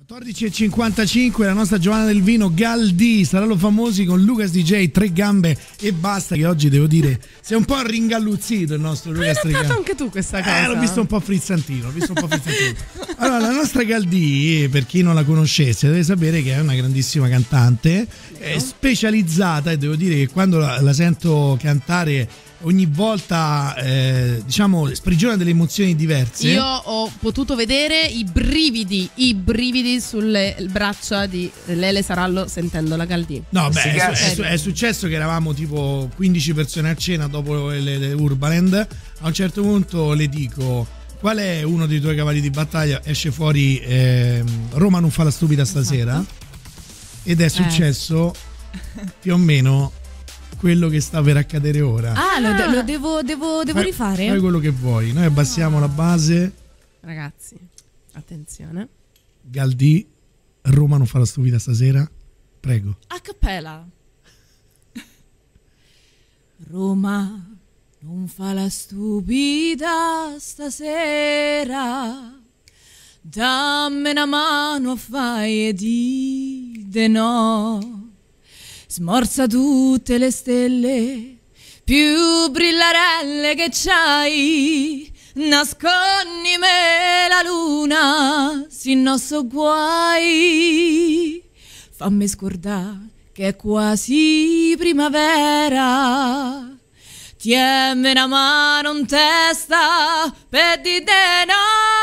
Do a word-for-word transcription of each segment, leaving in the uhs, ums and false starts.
quattordici e cinquantacinque, la nostra Giovanna del Vino, Galdì, saranno famosi con Lucas D J, tre gambe e basta, che oggi devo dire si è un po' ringalluzzito il nostro Lucas. Hai notato anche tu questa cosa? Eh, l'ho visto un po' frizzantino, l'ho visto un po' frizzantino. Allora, la nostra Galdì, per chi non la conoscesse, deve sapere che è una grandissima cantante, è specializzata, e devo dire che quando la, la sento cantare ogni volta eh, diciamo sprigiona delle emozioni diverse. Io ho potuto vedere i brividi, i brividi sulle braccia di Lele Sarallo sentendo la Galdì. No, beh, è, è, è successo che eravamo tipo quindici persone a cena dopo le, le Urbaland. A un certo punto le dico: qual è uno dei tuoi cavalli di battaglia? Esce fuori eh, Roma non fa la stupida stasera. Esatto. Ed è successo eh. più o meno quello che sta per accadere ora. Ah, lo, de- lo devo, devo, devo fai, rifare? Fai quello che vuoi. Noi abbassiamo ah. la base. Ragazzi, attenzione. Galdì, Roma non fa la stupida stasera. Prego. A cappella. Roma non fa la stupida stasera. Dammi una mano, fai e di de no. Smorza tutte le stelle più brillarelle che c'hai, nascondimi la luna, si nostro guai, fammi scordare che è quasi primavera, tienmi una mano in testa per di te no,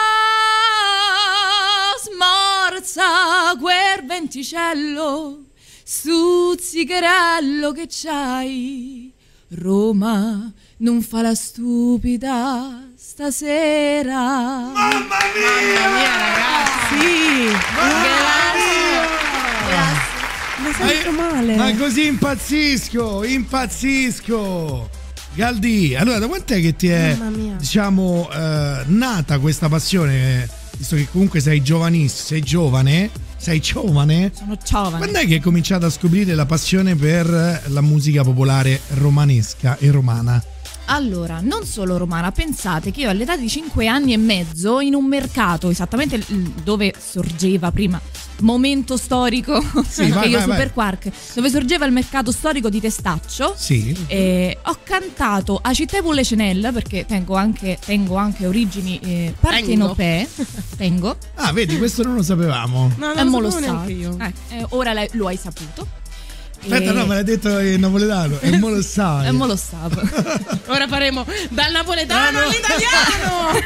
smorza quel venticello, stuzzicherello che c'hai, Roma non fa la stupida stasera. Mamma mia, Mamma mia ragazzi, grazie, grazie. Ma sento male. Ma così impazzisco, impazzisco. Galdì, allora da quant'è che ti è diciamo eh, nata questa passione, visto che comunque sei giovanissimo, sei giovane? Sei giovane? Sono giovane. Quando è che hai cominciato a scoprire la passione per la musica popolare romanesca e romana? Allora, non solo romana, pensate che io all'età di cinque anni e mezzo in un mercato, esattamente dove sorgeva prima, momento storico, sì, anche vai, io vai, Super vai. Quark, dove sorgeva il mercato storico di Testaccio, sì. eh, ho cantato a Città Pulle Cenella, perché tengo anche, tengo anche origini eh, partenopee. Tengo. Ah, vedi, questo non lo sapevamo. No, non lo sapevo io. Eh, eh, ora lei, lo hai saputo. Aspetta, e... no, me l'hai detto in napoletano. E mo lo sai. E mo lo sapevo. Ora faremo dal napoletano no, no. all'italiano.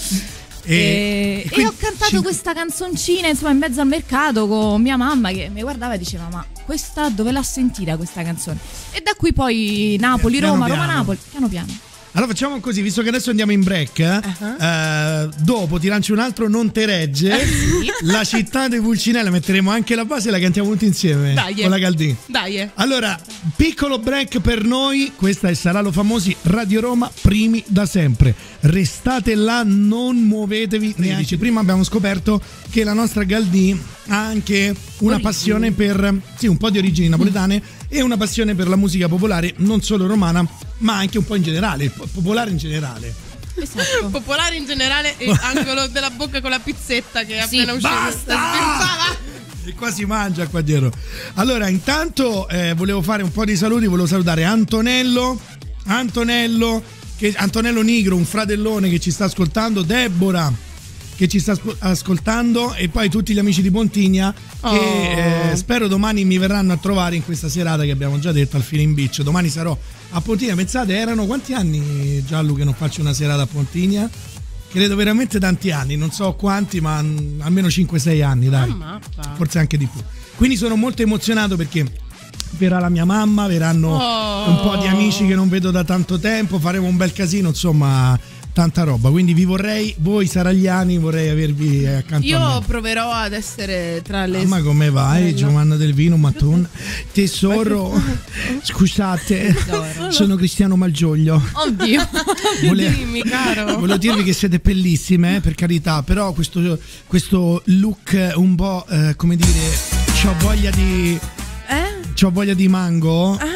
E, e, quindi, e ho cantato cinque... questa canzoncina insomma in mezzo al mercato con mia mamma che mi guardava e diceva: ma questa dove l'ha sentita questa canzone? E da qui poi Napoli, piano Roma, piano. Roma, Napoli, piano piano. Allora facciamo così, visto che adesso andiamo in break, eh, uh-huh. eh, dopo ti lancio un altro Non te regge, eh, sì. La città dei Pulcinella, metteremo anche la base e la cantiamo tutti insieme. Dai, con la Galdì. Dai. Allora, piccolo break per noi, questa è Sarallo Famosi, Radio Roma, primi da sempre. Restate là, non muovetevi neanche. Prima abbiamo scoperto che la nostra Galdì ha anche una origini. passione per, sì, un po' di origini napoletane mm. e una passione per la musica popolare, non solo romana, ma anche un po' in generale, popolare in generale. Esatto. Popolare in generale e angolo della bocca con la pizzetta che è sì, appena uscita. Basta! E qua si mangia qua dietro. Allora, intanto eh, volevo fare un po' di saluti, volevo salutare Antonello, Antonello, che, Antonello Nigro, un fratellone che ci sta ascoltando, Deborah che ci sta ascoltando, e poi tutti gli amici di Pontigna che oh. eh, spero domani mi verranno a trovare in questa serata che abbiamo già detto al Feeling Beach. Domani sarò a Pontigna. Pensate, erano quanti anni, Giallo, che non faccio una serata a Pontigna? Credo veramente tanti anni, non so quanti, ma almeno cinque sei anni, dai. Ammazza. Forse anche di più. Quindi sono molto emozionato perché verrà la mia mamma, verranno oh. un po' di amici che non vedo da tanto tempo, faremo un bel casino, insomma, tanta roba. Quindi vi vorrei, voi saragliani, vorrei avervi accanto io a me. Proverò ad essere tra le... Ah, ma come vai, Bello. Giovanna del Vino, Matton? Tesoro, scusate, sono Cristiano Malgioglio. Oddio, Vole... dimmi caro. Volevo dirvi che siete bellissime, eh, per carità, però questo, questo look un po', eh, come dire, c'ho voglia di... Eh? C'ho voglia di mango. Ah.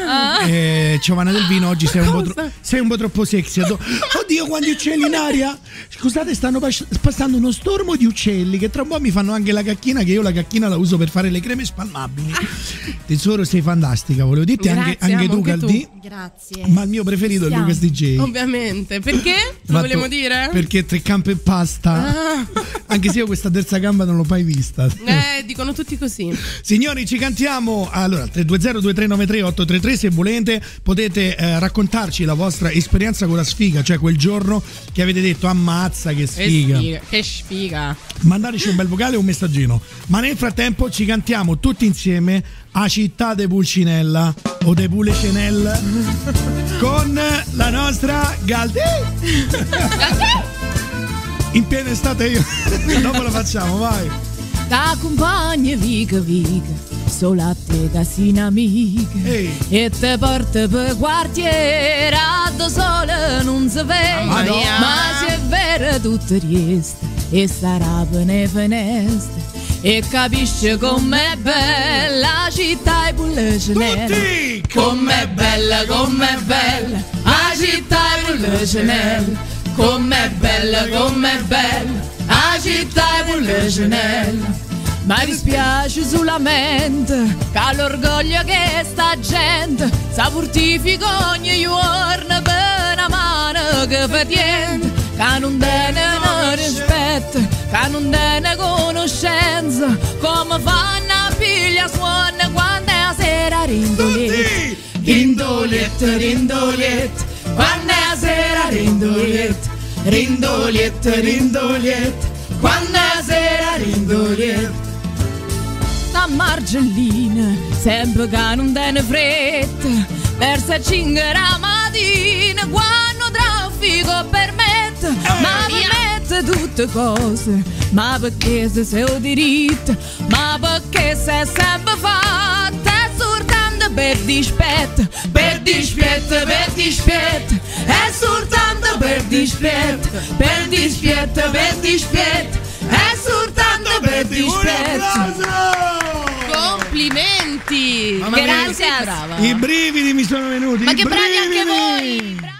Ah. Eh, Giovanna Del Vino, oggi sei un, po tro- sei un po' troppo sexy. Oddio, quanti uccelli in aria! Scusate, stanno pas- passando uno stormo di uccelli che tra un po' mi fanno anche la cacchina, che io la cacchina la uso per fare le creme spalmabili. Tesoro, sei fantastica, volevo dirti. Grazie, anche, anche tu, Caldi. Grazie. Ma il mio preferito Stiamo. è Lucas D J. Ovviamente. Perché? Lo vogliamo dire? Perché tre campe e pasta. Ah. Anche se io questa terza gamba non l'ho mai vista. Eh, dicono tutti così. Signori, ci cantiamo. Allora, tre due zero due tre nove tre otto tre tre, se volete potete eh, raccontarci la vostra esperienza con la sfiga, cioè quel giorno che avete detto ammazza che sfiga. Che sfiga. Che sfiga. Mandateci un bel vocale o un messaggino. Ma nel frattempo ci cantiamo tutti insieme A città de Pulcinella o de Pulecenella con la nostra Galdi. In piena estate io. Dopo lo facciamo, vai. Da compagna vica vica, solo a te da sin amica. Ehi. E te porta per quartiere, da sole non si vede. Madonna. Ma se è vero tutto riesta e sarà ne finestre. E capisce com'è bella la città e Pulecenella. Com'è bella, com'è bella la città e Pulecenella. Com'è bella, com'è bella la città e Pulecenella. Ma dispiace solamente che l'orgoglio che sta gente sa fortifica ogni giorno per una mano che fa niente, che non tiene rispetto, che non tiene conoscenza, come fanno a piglia suona quando è la sera rindolette, rindolette, rindolette, quando è la sera rindolette, rindolette, rindolette, quando è la sera rindolette. La margellina, sempre che non tiene fretta, verso cinque la mattina, quando traffico permette, ma permette tutte cose, ma perché se sei diritto, ma perché sei sempre fatta, è soltanto per dispetto, per dispetto, per dispetto, è soltanto per dispetto, per dispetto, per dispetto, è soltanto per dispetto. Complimenti! Grazie, I brividi mi sono venuti. Ma che bravi anche voi!